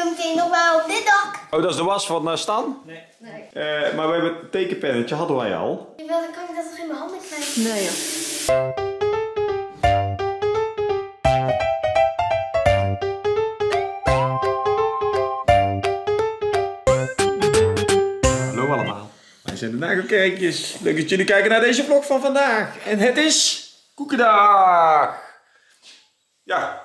zo meteen nog wel op dit dak. Oh, dat is de was van Stan? Nee. Maar we hebben het tekenpennetje, hadden wij al. Dan kan ik dat toch in mijn handen krijgen? Nee joh. Hallo allemaal. Wij zijn de Nagelkerkjes. Leuk dat jullie kijken naar deze vlog van vandaag. En het is koekendag. Ja,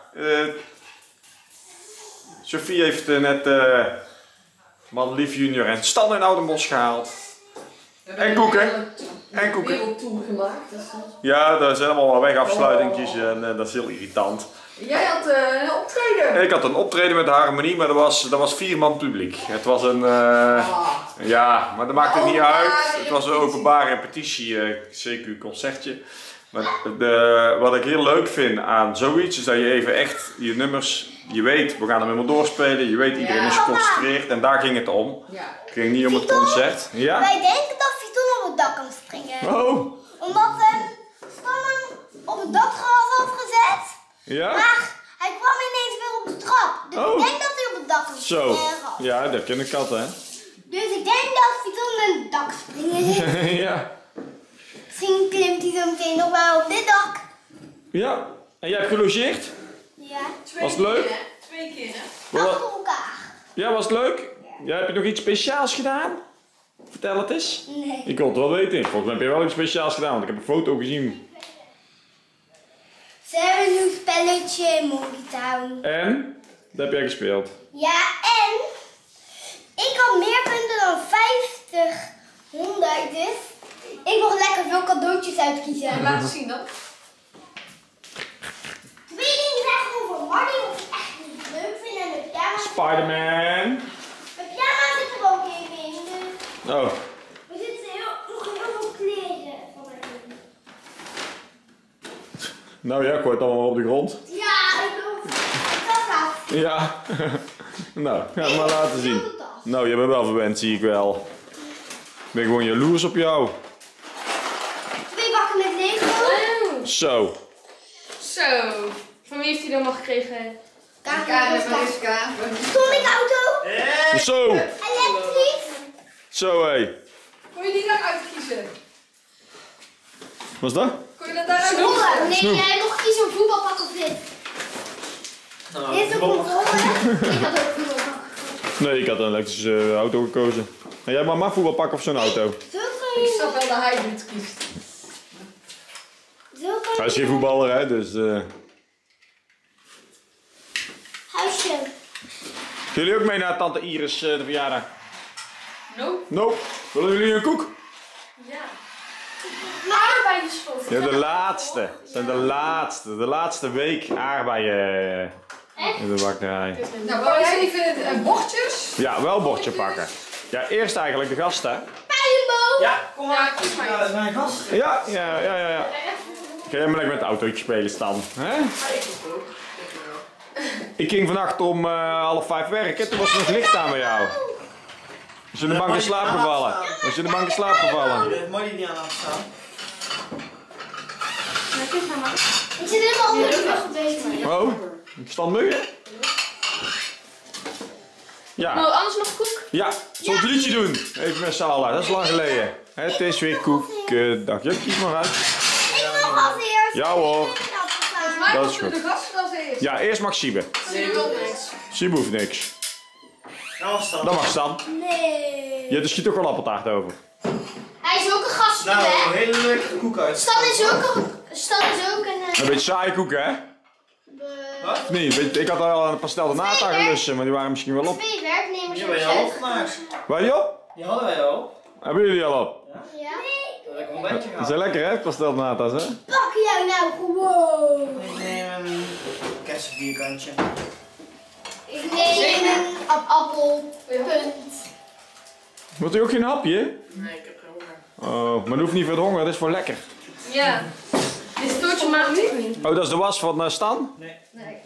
Sophie heeft net Madelief junior en Stan in Oudenbosch gehaald. En koeken. En koeken. Wereldtour gemaakt. Ja, daar zijn allemaal wel wegafsluitingjes en dat is heel irritant. Jij had een optreden. Ik had een optreden met de Harmonie, maar dat was 4 man publiek. Het was een, ja, maar dat maakt het niet uit. Het was een openbare repetitie, CQ concertje. Maar wat ik heel leuk vind aan zoiets, is dat je even echt je nummers, je weet, we gaan hem helemaal doorspelen, je weet, iedereen is geconcentreerd en daar ging het om. Ja. Het ging niet om het concert. Ja? Wij denken dat Viton op het dak kan springen. Oh, Omdat Stan hem op het dakterras had gezet. ja? Maar hij kwam ineens weer op de trap. Dus Oh. ik denk dat hij op het dak kan Zo, springen. ja, dat heb je een kat, hè? Dus ik denk dat Viton een dak springen is. Ja. Misschien klimt hij zo meteen nog wel op dit dak. Ja, en jij hebt gelogeerd? Ja. Was het leuk? 2 keer hè? Wat- Achter elkaar. Ja, was het leuk? Ja, heb je nog iets speciaals gedaan? Vertel het eens. Nee. Ik wil het wel weten. Volgens mij heb je wel iets speciaals gedaan, want ik heb een foto gezien. Ze hebben een nieuw spelletje in Monkey Town. En? Dat heb jij gespeeld. Ja, en ik had meer punten dan 50, 100, dus ik mocht lekker veel cadeautjes uitkiezen. Laat het zien dan. Twee dingen zeggen over Marty, wat ik echt niet leuk vind. En mijn pyjama, Spider-Man. mijn pyjama zit er ook even in. Dus Oh. er zitten nog heel veel kleren van mij in. Nou ja, ik gooi het allemaal op de grond. Ja, ik wil dat af. Ja. Nou, ga het maar laten zien. Nou, je bent wel verwend, zie ik wel. Ik ben gewoon jaloers op jou. 2 bakken met Lego. Zo. Zo, van wie heeft hij dan al gekregen? Karen en Mariska. Sonic auto. Zo. Elektrisch. Zo, hé. Kon je die daar uitkiezen? Wat is dat? Kon je dat daar Snoep. uitkiezen? Nee, Snoep. jij mocht kiezen een voetbalpak of dit. Dit is een controle. Ik had ook een voetbalpak. Nee, ik had een elektrische auto gekozen. En jij maar voetbalpak of zo'n auto? Zo kan Ik je. snap wel dat hij dit kiest. Zo kan Hij is je. geen voetballer, hè, dus... Huisje. Gaan jullie ook mee naar tante Iris de verjaardag? Nope. Nope. Willen jullie een koek? Ja. Aardbeienschotel. Ja, de laatste. Het zijn de laatste week aardbeien in de bakkerij. Nou, wou jij even bordjes? Ja, wel bordje pakken. Ja, eerst eigenlijk de gasten, hè? Pijlenboom. Ja, kom maar. Ja, kies maar. Ja, dat is mijn gast. Ja. Ga jij maar lekker met het autootje spelen, Stan. Hè? Ik ging vannacht om 4:30 werken, toen was er nog licht aan bij jou. Was je in de bank in slaap gevallen? Was je in de bank in slaap gevallen? Je hebt Molly niet aan staan. Ik zit helemaal onder de rug gebeten. Oh, Stan muggen? Ja. Nou, anders nog koek? Ja, zullen we het liedje doen? Even met z'n allen, dat is lang geleden. Het is weer koekendag. Ja, kies maar uit. Ik mag als eerst. Ja hoor. Maar Dat dat is doen goed. de gasten als eerst. Ja, eerst mag Siebe. Nee, wil niks. Siebe hoeft niks. Nou, Stan. Dat mag Stan. Nee. Ja, er schiet ook wel appeltaart over. Hij is ook een gast, Nou, hè? een hele leuke koek uit. Stan is ook een. Een beetje saaie koeken, hè? Wat? Of niet? Ik had al een pastel de nata gelussen, maar die waren misschien wel op. 2 werknemers Ja, hebben ben je al ze opgemaakt? Waar je op? Die hadden wij al. Hebben jullie al op? Ja? Lekker ontbijtje Dat gehad. zijn lekker, hè? Pastel de nata's, hè? Pak jou nou gewoon. Ik neem een kersenvierkantje. Ik neem een appel. Punt. Wilt u ook geen hapje? Nee, ik heb geen honger. Oh, maar dat hoeft niet voor het honger, dat is voor lekker. Ja. Dit is Toortje maakt nu? Oh, dat is de was van Stan? Nee.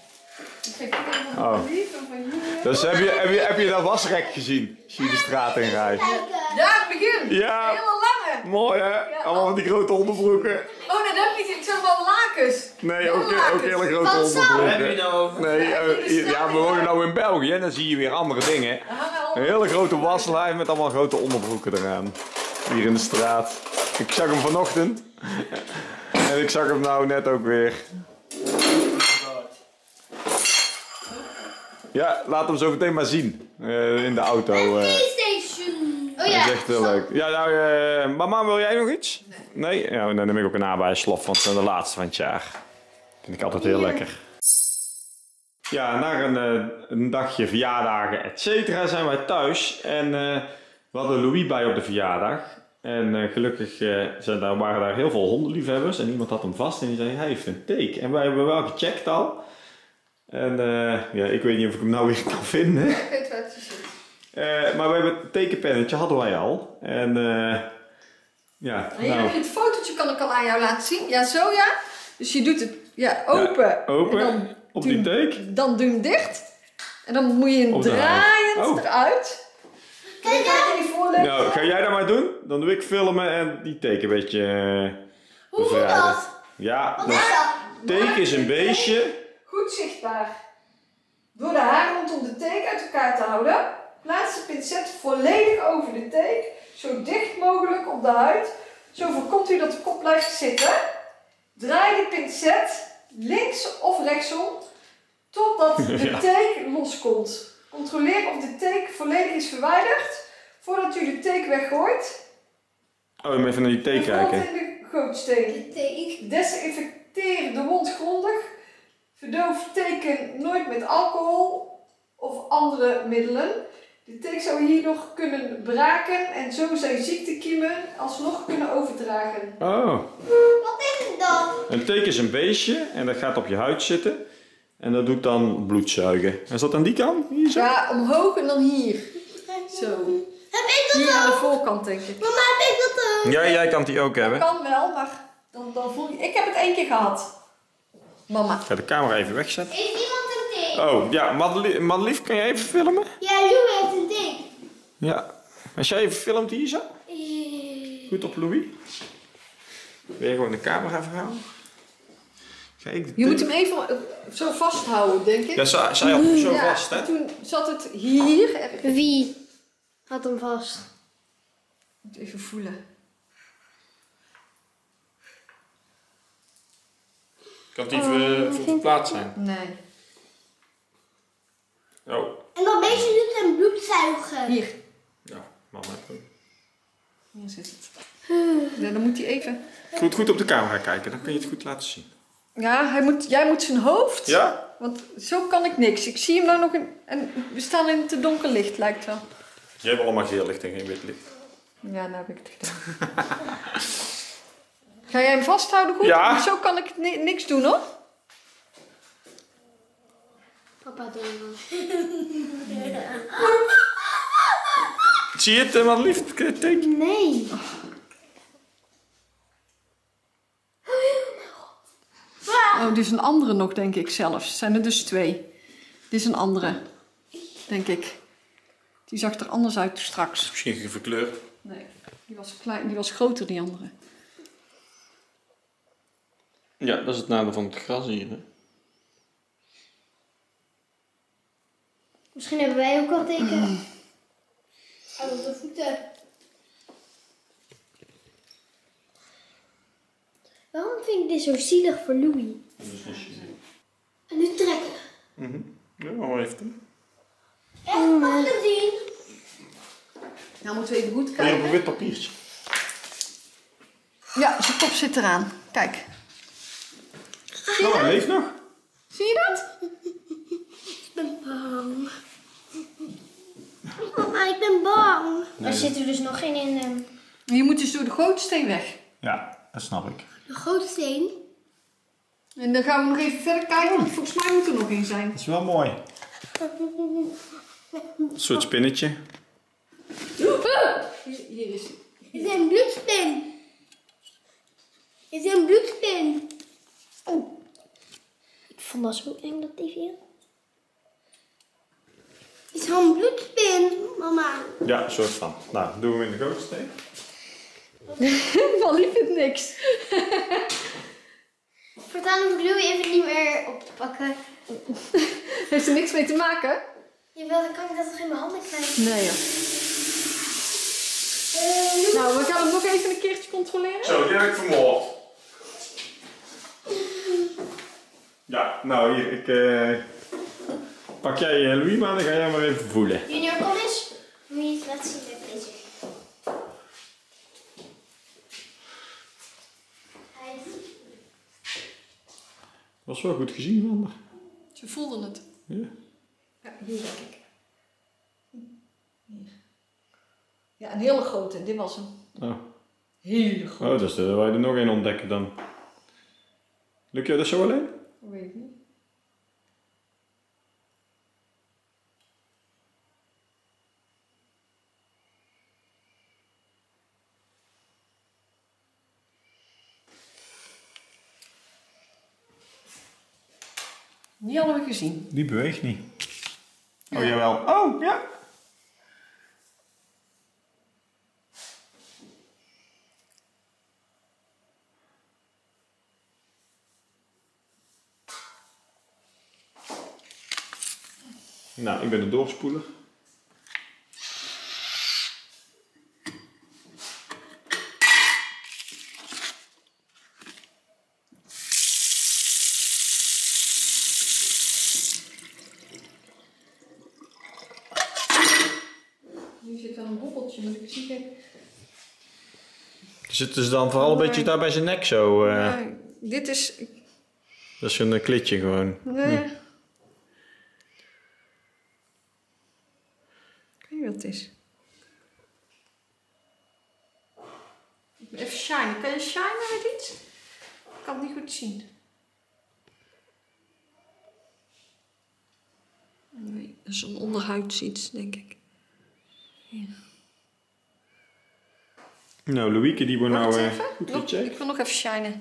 Oh. Dus heb je dat wasrek gezien? Als je de straat in rijdt. Daar, het begin. Ja. Hele lange. Mooi, hè? Allemaal van die grote onderbroeken. Oh, nee, dat heb ik niet. Ik zag allemaal lakens. Nee, ook hele grote Van Sam. Waar heb je onderbroeken. nou over? Nee, ja, we wonen nou in België en dan zie je weer andere dingen. Een hele grote waslijst met allemaal grote onderbroeken eraan. Hier in de straat. Ik zag hem vanochtend. En ik zag hem nou net ook weer. Ja, laat hem zo meteen maar zien. In de auto. PlayStation. Oh Dat ja. is echt heel leuk. Ja, nou, mama, wil jij nog iets? Nee? Ja, dan neem ik ook een nabijslof, want het zijn de laatste van het jaar. Vind ik altijd heel lekker. Ja, na een dagje verjaardagen, et cetera, zijn wij thuis. En we hadden Louis bij op de verjaardag. En gelukkig waren daar heel veel hondenliefhebbers. En iemand had hem vast en die zei, hij heeft een teek. En wij hebben wel gecheckt al. En ja, ik weet niet of ik hem nou weer kan vinden. Ik weet waar het zit. Maar we hebben het tekenpennetje hadden wij al. En ja, En hier heb je het fotootje, kan ik al aan jou laten zien. Ja, zo ja. Dus je doet het open. Ja, open. En dan Op die teek. Dan doen dicht. En dan moet je hem Op de draaiend Oh. eruit. Kijk, Dan ga je die voorlezen. Nou, ga jij dat maar doen? Dan doe ik filmen en die teken een beetje hoe voelt bevrijden. dat? Ja, Wat dus is dat? teken is een beestje. Goed zichtbaar. Door de haren rondom de teek uit elkaar te houden, plaats de pincet volledig over de teek, zo dicht mogelijk op de huid. Zo voorkomt u dat de kop blijft zitten. Draai de pincet links of rechtsom totdat de teek loskomt. Controleer of de teek volledig is verwijderd voordat u de teek weggooit. Oh, je moet even naar die teek En valt kijken. in de gootsteen. De teek. Desinfecteer de wond grondig. Verdoof teken nooit met alcohol of andere middelen. De teek zou hierdoor kunnen braken en zo zijn ziektekiemen alsnog kunnen overdragen. Oh, Wat is het dan? een teken is een beestje en dat gaat op je huid zitten. En dat doet dan bloedzuigen. Is dat aan die kant? Hier zo? Ja, omhoog en dan hier. Zo. Heb ik dat Hier aan de ook? voorkant denk ik. Mama, heb ik dat ook? Ja, jij kan die ook hebben. Kan wel, maar dan voel je... Ik heb het 1 keer gehad. Mama. Ik ga de camera even wegzetten. Heeft iemand een teek? Oh, ja, Madelief, kan jij even filmen? Ja, Lou heeft een teek. Ja. Als jij even filmt hier zo. Goed op Louis. Wil je gewoon de camera verhouden? Ga ik de Je moet teek- hem even zo vasthouden, denk ik. Ja, zij had hem zo Ja, vast, hè? Toen zat het hier. Wie had hem vast? Even voelen. Kan het even verplaatst zijn? Nee. Oh. En dat beestje doet zijn bloed zuigen. Hier. Ja, mama. Hier zit het. Ja, dan moet hij even... Goed op de camera kijken, dan kun je het goed laten zien. Ja, jij moet zijn hoofd. Ja? Want zo kan ik niks. Ik zie hem nou nog in... En we staan in te donker licht, lijkt wel. Jij hebt allemaal geel licht en geen wit licht. Ja, nou heb ik het gedaan. Ga jij hem vasthouden goed? Ja. Want zo kan ik niks doen hoor. Papa doet het. Zie je het, Madelief? Het teken? Nee. Oh, dit is een andere nog, denk ik zelfs. Zijn er dus 2. Dit is een andere, denk ik. Die zag er anders uit straks. Misschien verkleurd. Nee, die was klein, die was groter, die andere. Ja, dat is het nadeel van het gras hier. Hè? Misschien hebben wij ook al teken. Aan onze voeten. Waarom vind ik dit zo zielig voor Louis? En nu trekken. Ja, maar even doen. Echt mag het zien? Nou moeten we even goed Hier op kijken. een wit papiertje. Ja, zijn kop zit eraan. Kijk. Nou, hij leeft nog. Zie je dat? Ik ben bang. Mama, ik ben bang. Er zit er dus nog geen in Je moet dus door de gootsteen weg. Ja, dat snap ik. de gootsteen. En dan gaan we nog even verder kijken, want volgens mij moet er nog één zijn. Dat is wel mooi. Een soort spinnetje. Hier is hij. Het is een bloedspin. Het is een bloedspin. Oh. Ik vond dat zo eng, dat die viel. Het is een bloedspin, mama. Ja, een soort van. Nou, doen we hem in de gootsteen. Wally vindt niks. dan hoef ik Louis even niet meer op te pakken. Heeft er niks mee te maken? Jawel, dan kan ik dat toch in mijn handen krijgen. Nee, ja. Nou, we gaan hem nog even een keertje controleren. Zo, die heb ik vermoord. Ja, nou hier, pak jij Louis maar, dan ga jij maar even voelen. Junior, kom eens. Moet je iets laten zien met deze. Was wel goed gezien van haar. Ze voelden het. Ja. Ja, hier denk ik. Hier. Ja, een hele grote. Dit was hem. Oh. Hele grote. Oh, dus wil je er nog één ontdekken dan. Lukt jou dat zo alleen? Dat weet ik niet. Die hadden we gezien. Die beweegt niet. Oh, jawel. Oh, ja. Nou, ik ben de doorspoeler. Nu zit wel een bobbeltje, maar ik zie geen... Zit dus dan vooral een beetje daar bij zijn nek zo? Nee, dit is... Dat is een klitje gewoon. Nee. Ik weet niet wat het is. Even shinen. Kan je shinen met iets? Ik kan het niet goed zien. Nee, dat is een onderhuids iets, denk ik. Hier. Nou, Louieke die wordt Wacht nou even. goed Nog- gecheckt. ik wil nog even shinen.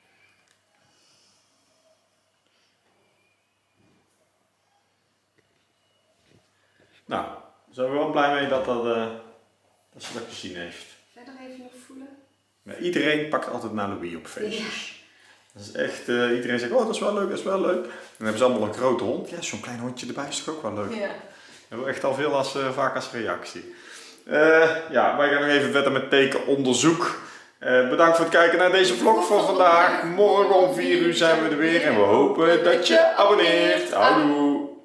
Nou, zijn we wel blij mee dat ze dat gezien heeft. Verder even nog voelen. Maar iedereen pakt altijd naar Louis op feestjes. Dat is echt, iedereen zegt, oh dat is wel leuk, dat is wel leuk. Dan hebben ze allemaal een grote hond. Ja, zo'n klein hondje erbij is toch ook wel leuk. Ja. Dat hebben we echt al veel vaak als reactie. Ja, wij gaan nog even verder met tekenonderzoek. Bedankt voor het kijken naar deze vlog van vandaag. Morgen om 4 uur zijn we er weer en we hopen dat je abonneert. Houdoe!